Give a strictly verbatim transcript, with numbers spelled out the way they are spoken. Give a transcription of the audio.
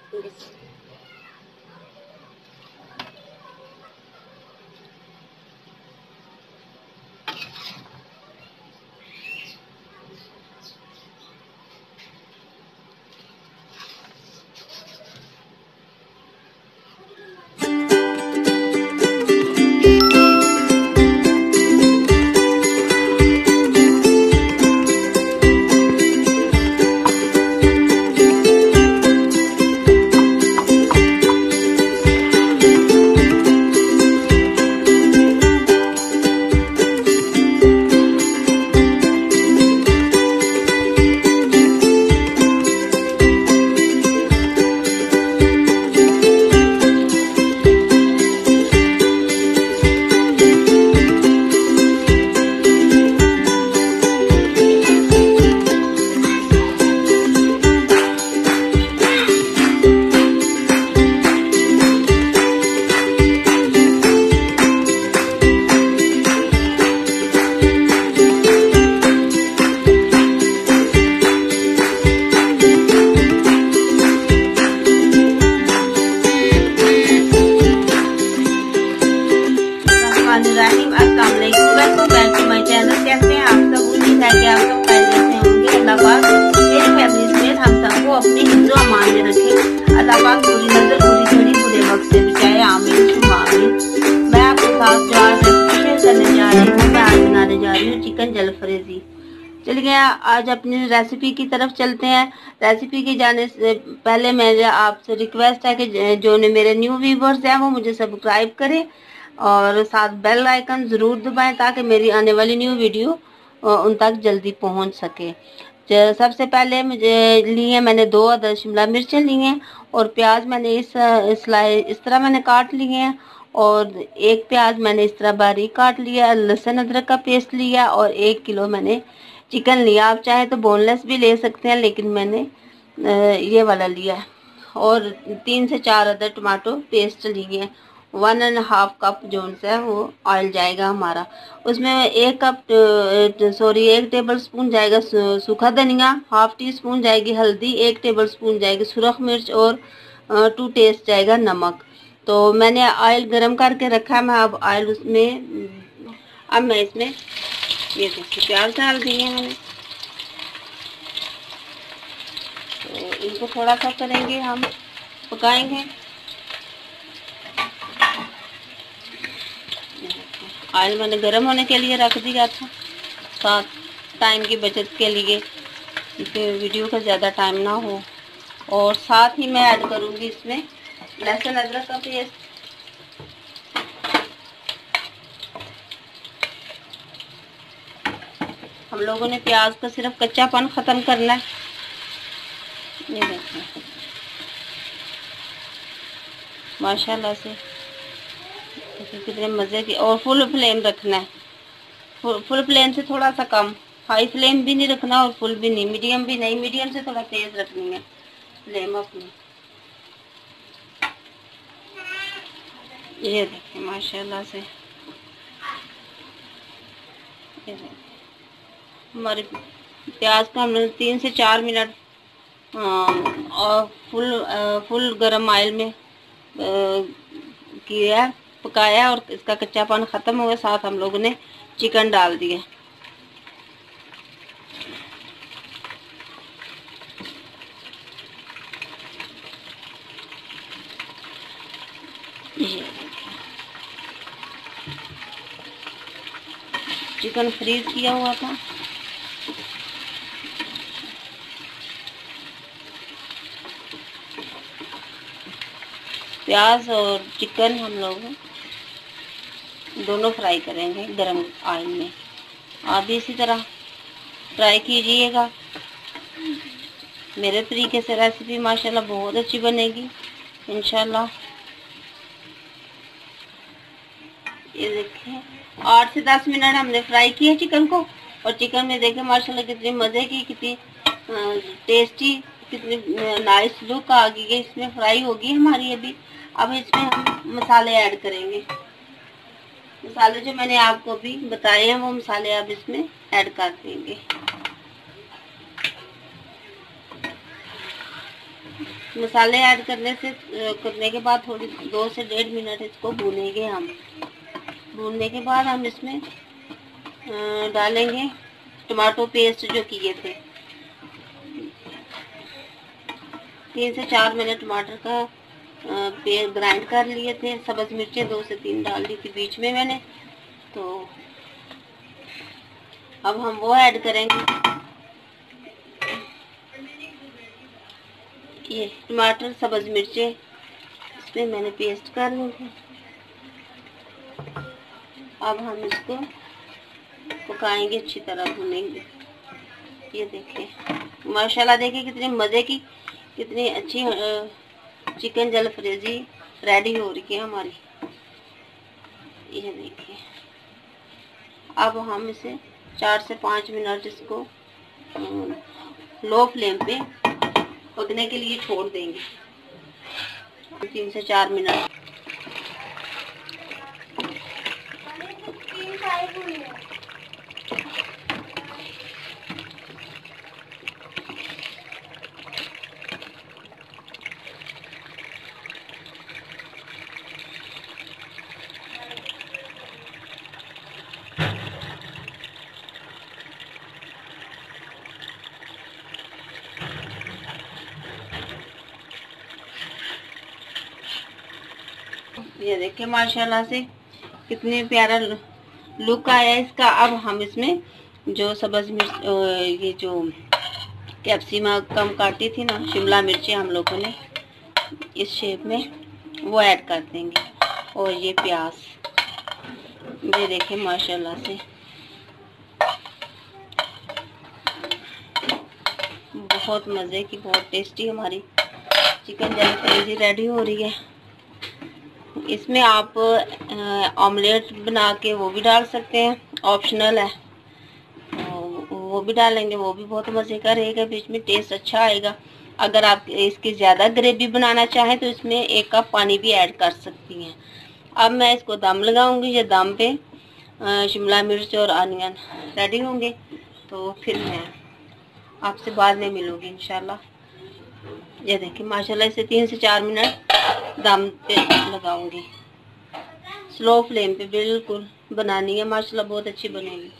अपने हिंदू अमान में रखे। अल्लाह पाक बुरी नजर बुरी छड़ी बुरे वक्त से बचाए। आमीन सुम्मा आमीन। मैं आपके साथ जो आज शेयर करने जा रही हूँ, मैं आज बनाने जा रही हूँ चिकन जलफ्रेजी। चलिए आज अपनी रेसिपी की तरफ चलते हैं। रेसिपी के जाने से पहले मेरे आपसे रिक्वेस्ट है कि जो ने मेरे न्यू व्यूवर्स हैं वो मुझे सब्सक्राइब करें और साथ बेल आइकन ज़रूर दबाएं ताकि मेरी आने वाली न्यू वीडियो उन तक जल्दी पहुंच सके। सबसे पहले मुझे लिए मैंने दो अदद शिमला मिर्चें ली हैं और प्याज मैंने इस स्लाई इस तरह मैंने काट लिए हैं और एक प्याज मैंने इस तरह बारीक काट लिया। लहसुन अदरक का पेस्ट लिया और एक किलो मैंने चिकन लिया। आप चाहे तो बोनलेस भी ले सकते हैं, लेकिन मैंने ये वाला लिया है। और तीन से चार अदद टमाटो पेस्ट लिए हैं। वन एंड हाफ कप जो है वो ऑयल जाएगा हमारा। उसमें एक कप सॉरी एक टेबल स्पून जाएगा सूखा धनिया, हाफ टी स्पून जाएगी हल्दी, एक टेबल स्पून जाएगी सुरख मिर्च और टू टेस्ट जाएगा नमक। तो मैंने ऑयल गरम करके रखा है। मैं अब ऑयल उसमें अब मैं इसमें ये देखिए प्याज डाल दिए मैंने। तो इनको थोड़ा सा करेंगे हम पकाएंगे। ऑयल मैंने गरम होने के लिए रख दिया था, साथ टाइम की बचत के लिए कि वीडियो का ज़्यादा टाइम ना हो। और साथ ही मैं ऐड करूँगी इसमें लहसुन अदरक का पेस्ट। हम लोगों ने प्याज का सिर्फ कच्चापन ख़त्म करना है। ये देखिए माशाल्लाह से कितने मज़े की। और फुल फ्लेम रखना है, फुल, फुल फ्लेम से थोड़ा सा कम, हाई फ्लेम भी नहीं रखना और फुल भी नहीं, मीडियम भी नहीं, मीडियम से थोड़ा तेज रखनी है फ्लेम अपनी। ये देखिए माशाल्लाह से ये हमारे प्याज का हमने तीन से चार मिनट और फुल फुल गरम ऑयल में किया, पकाया और इसका कच्चापन ख़त्म हुआ। साथ हम लोगों ने चिकन डाल दिया। चिकन फ्रीज किया हुआ था। प्याज और चिकन हम लोग दोनों फ्राई करेंगे गरम ऑयल में। आप भी इसी तरह फ्राई कीजिएगा। मेरे तरीके से रेसिपी माशाल्लाह बहुत अच्छी बनेगी इंशाल्लाह। ये देखिए आठ से दस मिनट हमने फ्राई किया चिकन को और चिकन में देखें माशाल्लाह कितनी मज़े की, कितनी टेस्टी, कितनी नाइस लुक आ गई है। इसमें फ्राई होगी हमारी अभी। अब इसमें हम मसाले ऐड करेंगे। मसाले जो मैंने आपको भी बताए हैं वो मसाले अब इसमें ऐड कर देंगे। मसाले ऐड करने से करने के बाद थोड़ी दो से डेढ़ मिनट इसको भूनेंगे हम। भूनने के बाद हम इसमें डालेंगे टमाटो पेस्ट जो किए थे। तीन से चार मैंने टमाटर का पेस्ट ग्राइंड कर लिए थे। सब्ज मिर्चें दो से तीन डाल दी थी बीच में मैंने। तो अब हम वो ऐड करेंगे। ये टमाटर सब्ज मिर्चें इसमें मैंने पेस्ट कर ली थी। अब हम इसको पकाएंगे, अच्छी तरह भूनेंगे। ये देखिए माशाल्लाह, देखिए कितने मज़े की, कितनी अच्छी चिकन जलफ्रेजी रेडी हो रही है हमारी। ये देखिए अब हम इसे चार से पाँच मिनट इसको लो फ्लेम पे पकने के लिए छोड़ देंगे। तीन से चार मिनट। ये देखिए माशाल्लाह से कितने प्यारा लुक आया इसका। अब हम इसमें जो सब्ज मिर्च, ये जो कैप्सिकम काटी थी ना, शिमला मिर्ची हम लोगों ने इस शेप में, वो ऐड कर देंगे। और ये प्याज, ये देखिए माशाल्लाह से बहुत मज़े की, बहुत टेस्टी हमारी चिकन जलफ्रेजी रेडी हो रही है। इसमें आप ऑमलेट बना के वो भी डाल सकते हैं, ऑप्शनल है, वो भी डालेंगे, वो भी बहुत मज़े का रहेगा, बीच में टेस्ट अच्छा आएगा। अगर आप इसकी ज़्यादा ग्रेवी बनाना चाहें तो इसमें एक कप पानी भी ऐड कर सकती हैं। अब मैं इसको दम लगाऊंगी। ये दम पे शिमला मिर्च और अनियन रेडी होंगे तो फिर मैं आपसे बाद में मिलूंगी इंशाल्लाह। ये देखिए माशाल्लाह, इसे तीन से चार मिनट दम पे लगाऊंगी। स्लो फ्लेम पे बिल्कुल बनानी है, माशाल्लाह बहुत अच्छी बनेगी।